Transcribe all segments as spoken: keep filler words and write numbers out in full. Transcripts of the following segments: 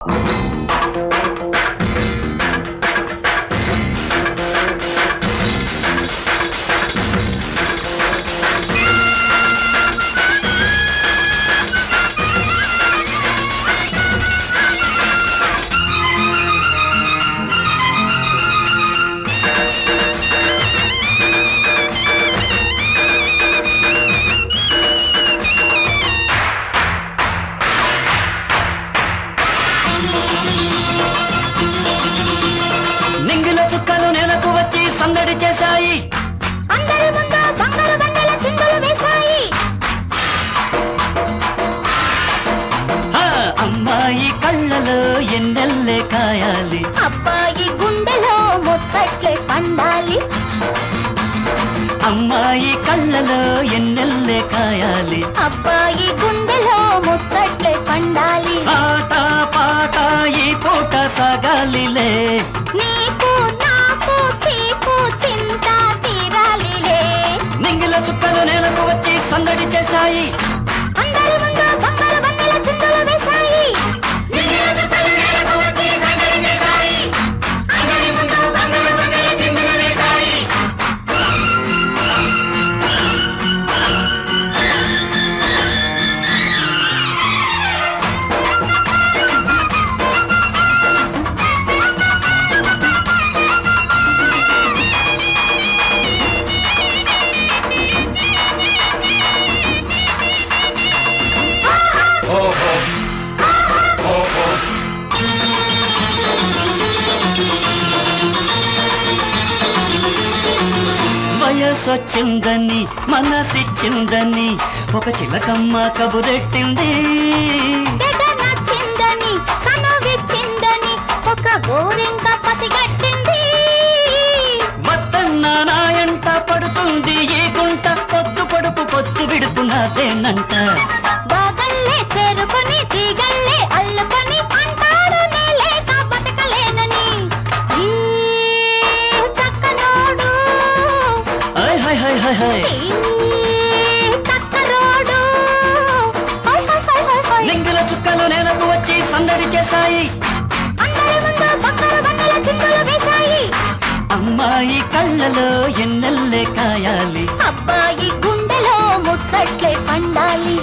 చుక్కలు నేలకు వచ్చి సందడి చేశాయి. అందరి ముందు బంగారు బండల చిందులు వేశాయి. అమ్మాయి కళ్ళలో ఎన్నెల్లే కాయాలి, అబ్బాయి గుండెలో ముచ్చట్లే పండాలి. అమ్మాయి కళ్ళలో ఎన్నెల్లే కాయాలి, అబ్బాయి గుండెలో ముచ్చట్లే పండాలి. ఆట పాట ఈ పూట సాగాలిలే, నీకు నాకు చీకు చింత తీరాలిలే. నింగిల చుక్కలు నేలకు వచ్చి సందడి చేశాయి. అందరి ముందు బంగారు బండల చిందులు వేశాయి. వయసొచ్చిందని మనసిచ్చిందని ఒక చిలకమ్మ కబురెట్టింది. నచ్చిందని సనవిచ్చిందని ఒక గోరింక పసిగట్టింది. వద్దన్న నాయంట పడుతుంది ఈ గుంట, పొద్దు పొడుపు పొద్దు విడుతున్నదేనంట. బాగల్లే చేరుకొని తీగల్లే అల్లుకొని అంటాడు నేలేక బతకలేనని. ఈ చక్కనోడు హై హై హై హై హై చక్కరోడు నింగిల చుక్కలు నేలకు వచ్చి సందడి చేశాయి. అందరి ముందు బంగారు బండల చిందులు వేశాయి. అమ్మాయి కళ్ళలో ఎన్నెల్లే కాయాలి, అబ్బాయి గుండెలో ముచ్చట్లే పండాలి.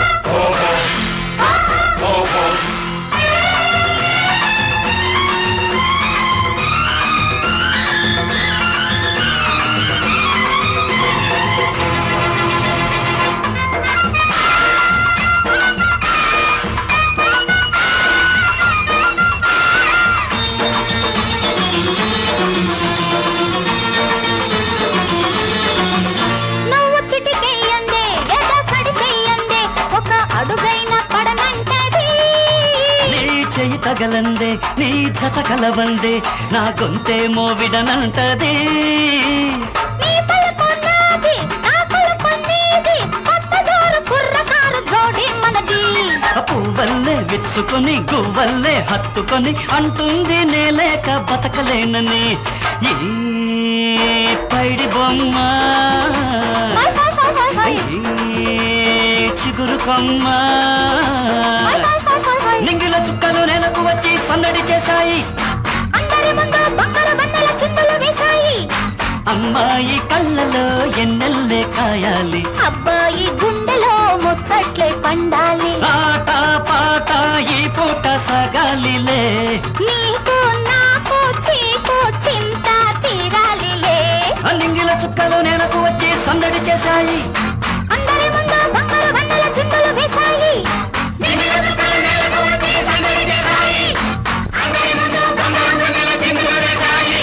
నువ్వు చిటికేయందే ఎద సడికేయందే ఒక అడుగైన పడనంటది. నీ చెయ్యి తగలందే నీ జత కలవందే నా గొంతేమో విడనంటది. నీ పలుకు నాది నా పలుకు నీది, కొత్త జోరు కుర్రకారు జోడి మనది. పువ్వల్లే విచ్చుకొని గువ్వల్లే హత్తుకొని అంటుంది నేలేక బతకలేనని. ఈ పైడి బొమ్మ హై హై హై హై హై ఈ చిగురు కొమ్మ హై హై హై హై హై. నింగిల చుక్కలు నేలకు వచ్చి సందడి చేశాయి. అందరి ముందు బంగారు బండల చిందులు వేశాయి. అమ్మాయి కళ్ళలో ఎన్నెల్లే కాయాలి, అబ్బాయి గుండెలో ముచ్చట్లే పండాలి. ఆట పాట ఈ పూట సాగాలిలే, నీకు నాకు చీకు చింత తీరాలిలే. నింగిల చుక్కలు నేలకు వచ్చి సందడి చేశాయి.